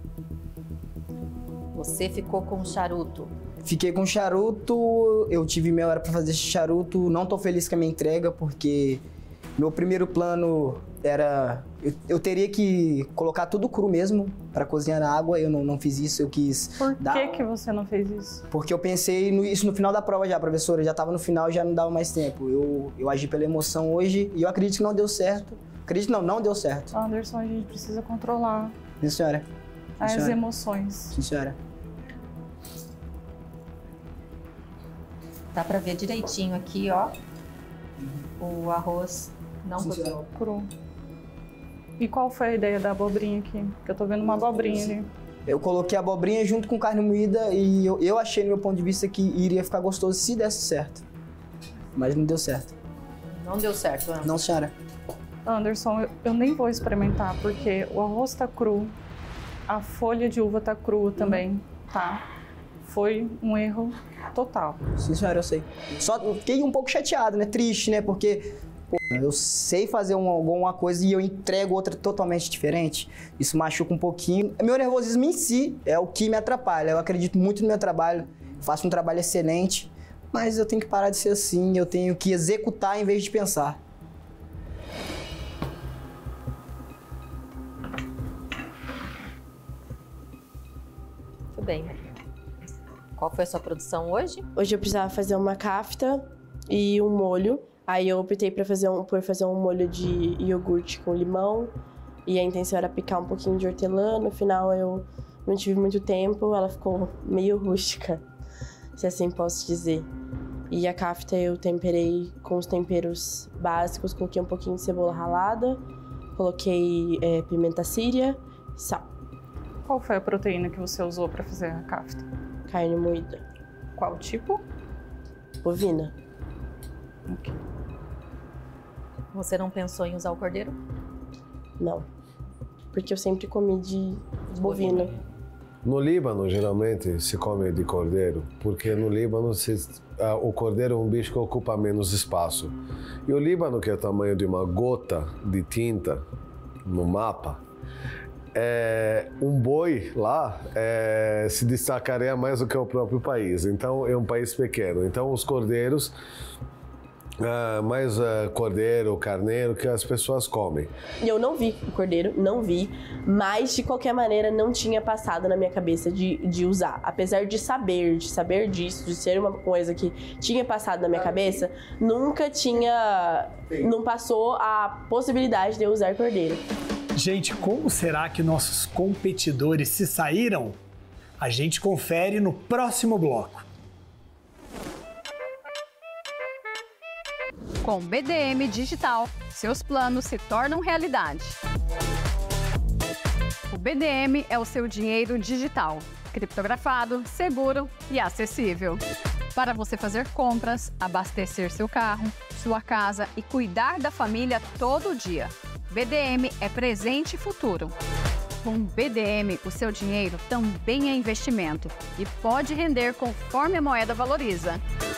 Você ficou com o charuto. Fiquei com charuto, eu tive meia hora pra fazer esse charuto. Não tô feliz com a minha entrega, porque meu primeiro plano era... Eu teria que colocar tudo cru mesmo pra cozinhar na água. Eu não fiz isso, eu quis... Por que você não fez isso? Porque eu pensei isso no final da prova já, professora. Já tava no final, já não dava mais tempo. Eu agi pela emoção hoje e eu acredito que não deu certo. Acredito não deu certo. Anderson, a gente precisa controlar. Sim, senhora. As emoções. Sim, senhora. Dá pra ver direitinho aqui, ó. O arroz não cru. E qual foi a ideia da abobrinha aqui? Porque eu tô vendo uma abobrinha ali. Eu coloquei a abobrinha junto com carne moída e eu achei, no meu ponto de vista, que iria ficar gostoso se desse certo. Mas não deu certo. Não deu certo, Ana? Não, senhora. Anderson, eu nem vou experimentar, porque o arroz tá cru, a folha de uva tá crua também, tá? Foi um erro total. Sim, senhora, eu sei. Só fiquei um pouco chateado, né? Triste, né? Porque pô, eu sei fazer alguma coisa e eu entrego outra totalmente diferente. Isso machuca um pouquinho. Meu nervosismo em si é o que me atrapalha. Eu acredito muito no meu trabalho, faço um trabalho excelente, mas eu tenho que parar de ser assim, eu tenho que executar em vez de pensar. Muito bem. Qual foi a sua produção hoje? Hoje eu precisava fazer uma kafta e um molho. Aí eu optei por fazer um molho de iogurte com limão. E a intenção era picar um pouquinho de hortelã. No final eu não tive muito tempo, ela ficou meio rústica, se assim posso dizer. E a kafta eu temperei com os temperos básicos, coloquei um pouquinho de cebola ralada, coloquei pimenta síria e sal. Qual foi a proteína que você usou para fazer a kafta? Carne moída. Qual tipo? Bovina. Ok. Você não pensou em usar o cordeiro? Não. Porque eu sempre comi de bovina. No Líbano, geralmente, se come de cordeiro, porque no Líbano o cordeiro é um bicho que ocupa menos espaço. E o Líbano, que é o tamanho de uma gota de tinta no mapa, um boi lá se destacaria mais do que o próprio país. Então, é um país pequeno. Então, os cordeiros, mais cordeiro, carneiro, que as pessoas comem. E eu não vi o cordeiro, não vi, mas de qualquer maneira não tinha passado na minha cabeça de usar. Apesar de saber disso, de ser uma coisa que tinha passado na minha cabeça, não passou a possibilidade de eu usar cordeiro. Gente, como será que nossos competidores se saíram? A gente confere no próximo bloco. Com BDM Digital, seus planos se tornam realidade. O BDM é o seu dinheiro digital, criptografado, seguro e acessível. Para você fazer compras, abastecer seu carro, sua casa e cuidar da família todo dia. BDM é presente e futuro. Com BDM, o seu dinheiro também é investimento e pode render conforme a moeda valoriza.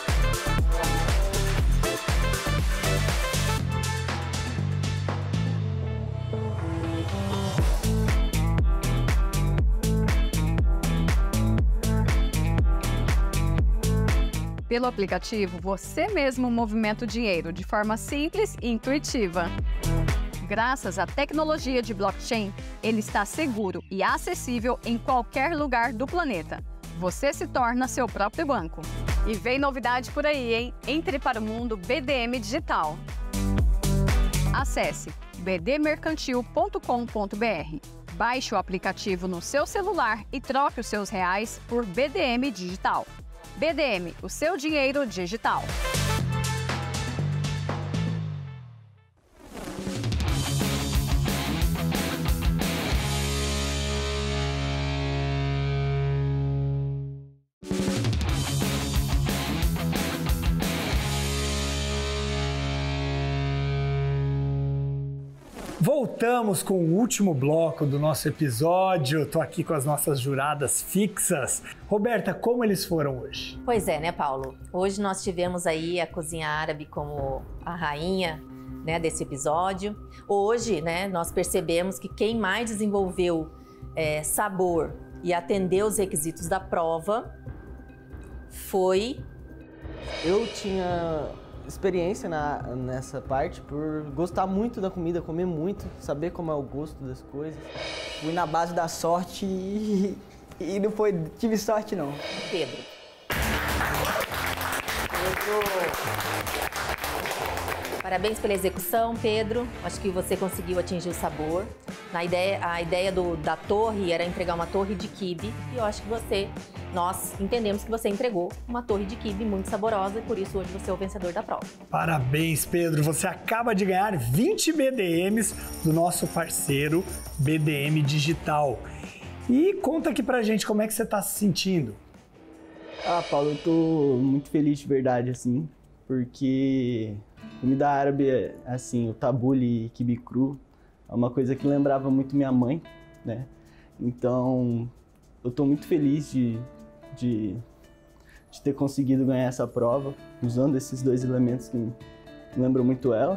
Pelo aplicativo, você mesmo movimenta o dinheiro de forma simples e intuitiva. Graças à tecnologia de blockchain, ele está seguro e acessível em qualquer lugar do planeta. Você se torna seu próprio banco. E vem novidade por aí, hein? Entre para o mundo BDM Digital. Acesse bdmercantil.com.br. Baixe o aplicativo no seu celular e troque os seus reais por BDM Digital. BDM, o seu dinheiro digital. Voltamos com o último bloco do nosso episódio. Tô aqui com as nossas juradas fixas. Roberta, como eles foram hoje? Pois é, né, Paulo? Hoje nós tivemos aí a cozinha árabe como a rainha, né, desse episódio. Hoje, né, nós percebemos que quem mais desenvolveu sabor e atendeu os requisitos da prova foi... Eu tinha experiência nessa parte por gostar muito da comida, comer muito, saber como é o gosto das coisas. Fui na base da sorte e não tive sorte não. Pedro. Parabéns pela execução, Pedro. Acho que você conseguiu atingir o sabor. A ideia da torre era entregar uma torre de quibe e eu acho que nós entendemos que você entregou uma torre de quibe muito saborosa e por isso hoje você é o vencedor da prova. Parabéns, Pedro. Você acaba de ganhar 20 BDMs do nosso parceiro BDM Digital. E conta aqui pra gente como é que você tá se sentindo. Ah, Paulo, eu tô muito feliz de verdade, assim, porque comida árabe, assim, o tabule e quibe cru é uma coisa que lembrava muito minha mãe, né? Então, eu tô muito feliz de ter conseguido ganhar essa prova usando esses 2 elementos que me lembram muito ela.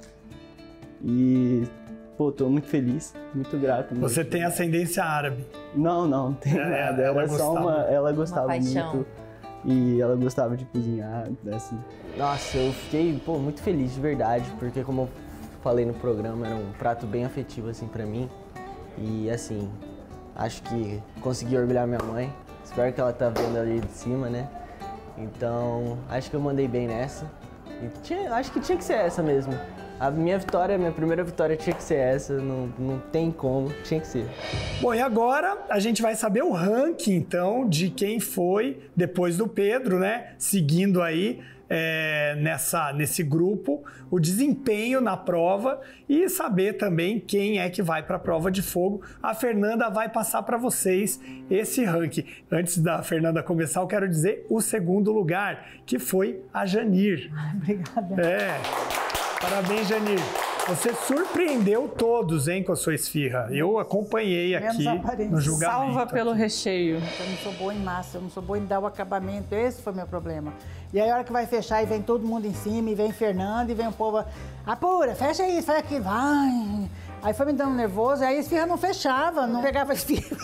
E, pô, tô muito feliz, muito grato. Você tem ascendência árabe? Não tem nada. Era só ela gostava muito. E ela gostava de cozinhar, assim. Nossa, eu fiquei, pô, muito feliz de verdade, porque como eu falei no programa, era um prato bem afetivo, assim, pra mim. E, assim, acho que consegui orgulhar minha mãe. Espero que ela tá vendo ali de cima, né? Então, acho que eu mandei bem nessa. E acho que tinha que ser essa mesmo. A minha primeira vitória tinha que ser essa, não tem como, tinha que ser. Bom, e agora a gente vai saber o ranking, então, de quem foi, depois do Pedro, né? Seguindo aí nesse grupo, o desempenho na prova e saber também quem é que vai para a prova de fogo. A Fernanda vai passar para vocês esse ranking. Antes da Fernanda começar, eu quero dizer o segundo lugar, que foi a Janir. Obrigada. Parabéns, Janir. Você surpreendeu todos, hein, com a sua esfirra. Eu acompanhei aqui no julgamento. Salva pelo recheio. Eu não sou boa em massa, eu não sou boa em dar o acabamento. Esse foi meu problema. E aí, a hora que vai fechar, e vem todo mundo em cima, e vem Fernando, e vem o povo... Apura, fecha isso, faz aquilo, vai. Aí foi me dando nervoso, e aí a esfirra não fechava, não pegava a esfirra.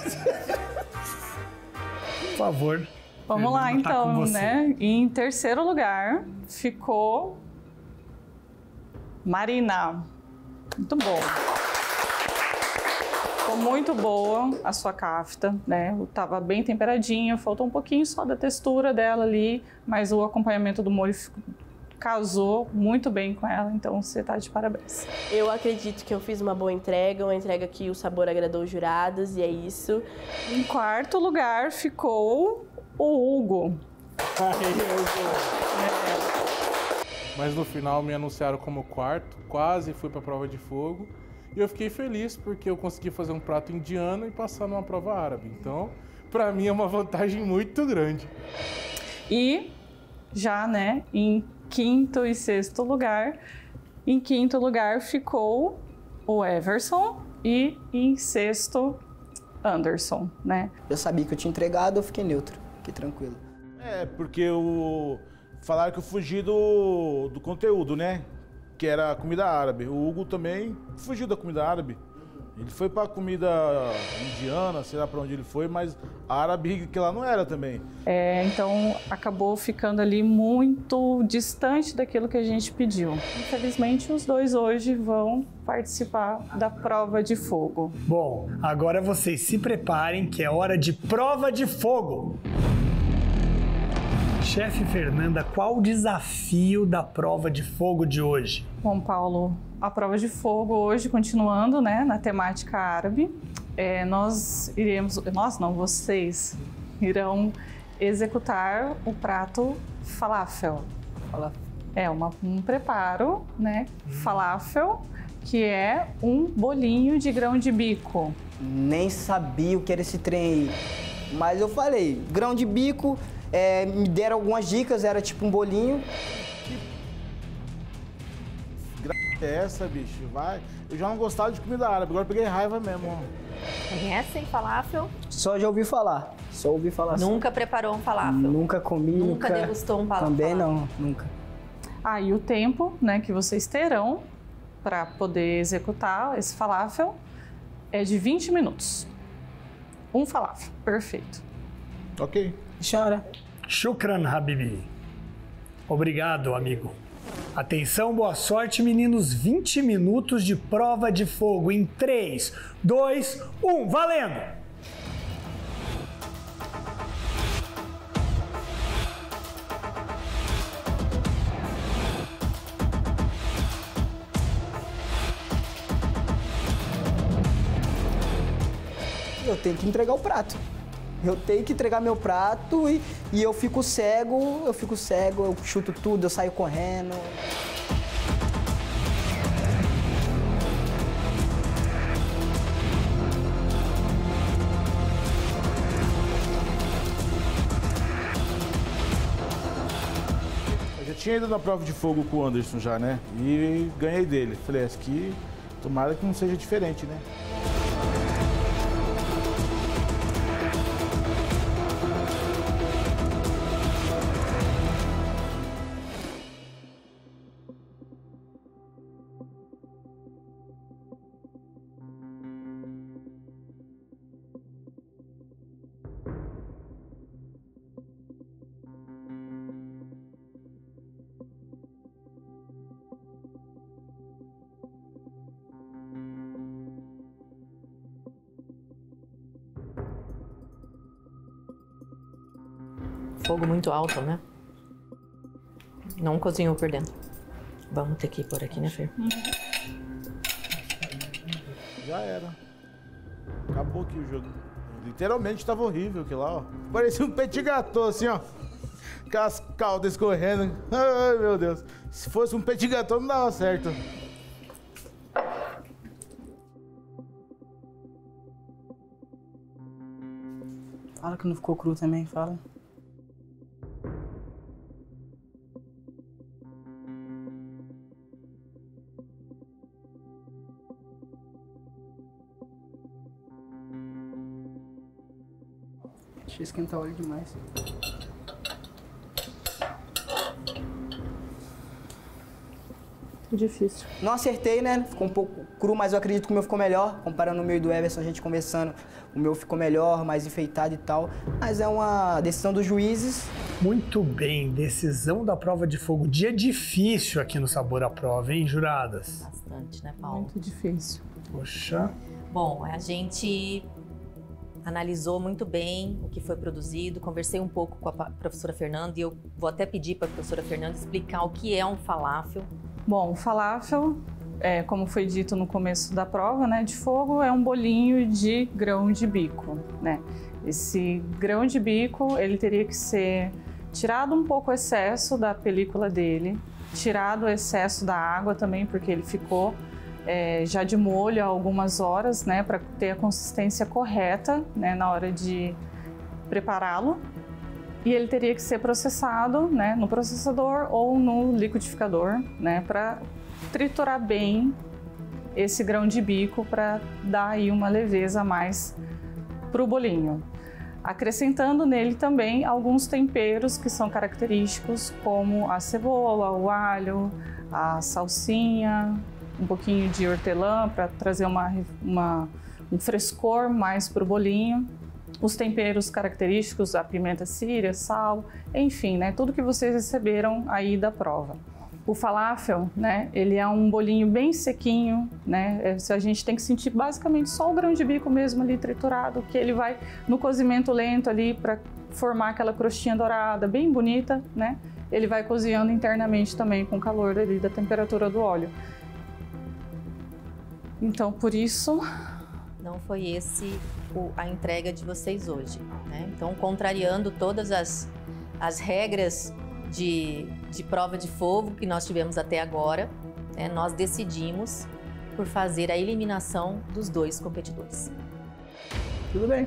Por favor. Vamos lá, então, né? Em terceiro lugar, ficou... Marina. Muito bom. Ficou muito boa a sua kafta, né? Tava bem temperadinha, faltou um pouquinho só da textura dela ali, mas o acompanhamento do molho casou muito bem com ela, então você tá de parabéns. Eu acredito que eu fiz uma boa entrega, uma entrega que o sabor agradou os jurados, e é isso. Em quarto lugar ficou o Hugo. Mas no final me anunciaram como quarto, quase fui para a prova de fogo. E eu fiquei feliz porque eu consegui fazer um prato indiano e passar numa prova árabe. Então, para mim é uma vantagem muito grande. E já, né, em quinto e sexto lugar, em quinto lugar ficou o Everson e em sexto, Anderson, né? Eu sabia que eu tinha entregado, eu fiquei neutro, fiquei tranquilo. Porque falaram que eu fugi do conteúdo, né? Que era a comida árabe. O Hugo também fugiu da comida árabe. Ele foi pra comida indiana, sei lá pra onde ele foi, mas árabe que lá não era também. Então acabou ficando ali muito distante daquilo que a gente pediu. Infelizmente, os dois hoje vão participar da prova de fogo. Bom, agora vocês se preparem que é hora de prova de fogo. Chefe Fernanda, qual o desafio da prova de fogo de hoje? Bom, Paulo, a prova de fogo hoje, continuando, né, na temática árabe, vocês irão executar o prato falafel. É um preparo, né, falafel, que é um bolinho de grão de bico. Nem sabia o que era esse trem aí, mas eu falei, grão de bico... me deram algumas dicas, era tipo um bolinho. Que é essa, bicho? Vai. Eu já não gostava de comida árabe, agora eu peguei raiva mesmo. Conhecem falafel? Só já ouvi falar. Nunca preparou um falafel? Nunca comi, nunca degustou um falafel? Também não, nunca. E o tempo, né, que vocês terão para poder executar esse falafel é de 20 minutos. Um falafel, perfeito. Ok. Senhora. Shukran, Habibi. Obrigado, amigo. Atenção, boa sorte, meninos. 20 minutos de prova de fogo em 3, 2, 1, valendo! Eu tenho que entregar o prato. Eu tenho que entregar meu prato e eu fico cego, eu chuto tudo, eu saio correndo. Já tinha ido na prova de fogo com o Anderson já, né? E ganhei dele. Falei, acho que tomara que não seja diferente, né? Fogo muito alto, né? Não cozinhou por dentro. Vamos ter que ir por aqui, né, Fer? Já era. Acabou aqui o jogo. Literalmente tava horrível aquilo lá, ó. Parecia um petit gâteau, assim, ó. Com as caldas escorrendo. Ai, meu Deus. Se fosse um petit gâteau, não dava certo. Fala que não ficou cru também, fala. Deixa eu esquentar o óleo demais. Difícil. Não acertei, né? Ficou um pouco cru, mas eu acredito que o meu ficou melhor. Comparando o meu e do Everson, a gente conversando, o meu ficou melhor, mais enfeitado e tal. Mas é uma decisão dos juízes. Muito bem, decisão da prova de fogo. Dia difícil aqui no Sabor à Prova, hein, juradas? Bastante, né, Paulo? Muito difícil. Poxa. Bom, a gente analisou muito bem o que foi produzido, conversei um pouco com a professora Fernanda e eu vou até pedir para a professora Fernanda explicar o que é um falafel. Bom, o falafel, como foi dito no começo da prova, né, de fogo, é um bolinho de grão de bico, né? Esse grão de bico, ele teria que ser tirado um pouco o excesso da película dele, tirado o excesso da água também, porque ele ficou já de molho há algumas horas, né, para ter a consistência correta, né, na hora de prepará-lo. E ele teria que ser processado, né, no processador ou no liquidificador, né, para triturar bem esse grão de bico para dar aí uma leveza a mais para o bolinho. Acrescentando nele também alguns temperos que são característicos, como a cebola, o alho, a salsinha, um pouquinho de hortelã para trazer um frescor mais para o bolinho. Os temperos característicos, a pimenta síria, sal, enfim, né, tudo que vocês receberam aí da prova. O falafel, né, ele é um bolinho bem sequinho, né, a gente tem que sentir basicamente só o grão de bico mesmo ali triturado, que ele vai no cozimento lento ali para formar aquela crostinha dourada, bem bonita, né, ele vai cozinhando internamente também com o calor ali da temperatura do óleo. Então, por isso... Não foi esse a entrega de vocês hoje, né? Então, contrariando todas as regras de prova de fogo que nós tivemos até agora, né, nós decidimos por fazer a eliminação dos dois competidores. Tudo bem.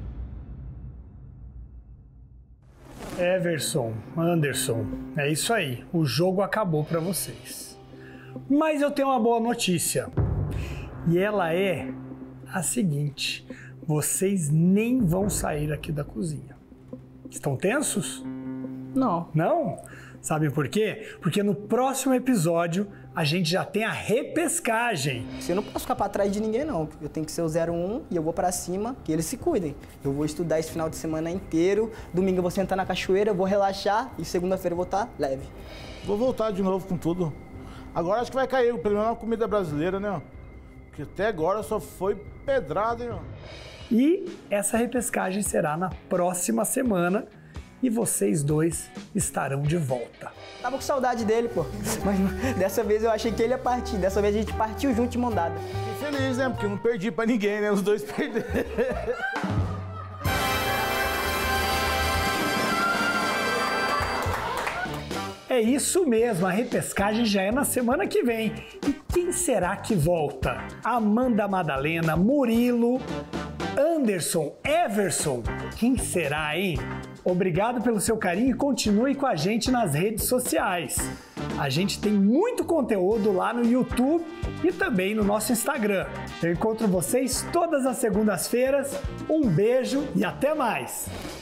Everson, Anderson, é isso aí. O jogo acabou para vocês. Mas eu tenho uma boa notícia. E ela é a seguinte: vocês nem vão sair aqui da cozinha. Estão tensos? Não. Não? Sabe por quê? Porque no próximo episódio a gente já tem a repescagem. Eu não posso ficar pra trás de ninguém, não. Eu tenho que ser o 01 e eu vou pra cima, que eles se cuidem. Eu vou estudar esse final de semana inteiro. Domingo eu vou sentar na cachoeira, eu vou relaxar e segunda-feira eu vou estar leve. Vou voltar de novo com tudo. Agora acho que vai cair, pelo menos, uma comida brasileira, né? Porque até agora só foi pedrada, hein? E essa repescagem será na próxima semana e vocês dois estarão de volta. Tava com saudade dele, pô. Mas dessa vez eu achei que ele ia partir. Dessa vez a gente partiu junto de mão dada. Fiquei feliz, né? Porque eu não perdi pra ninguém, né? Os dois perderam. É isso mesmo, a repescagem já é na semana que vem. E quem será que volta? Amanda Madalena, Murilo, Anderson, Everson. Quem será, hein? Obrigado pelo seu carinho e continue com a gente nas redes sociais. A gente tem muito conteúdo lá no YouTube e também no nosso Instagram. Eu encontro vocês todas as segundas-feiras. Um beijo e até mais!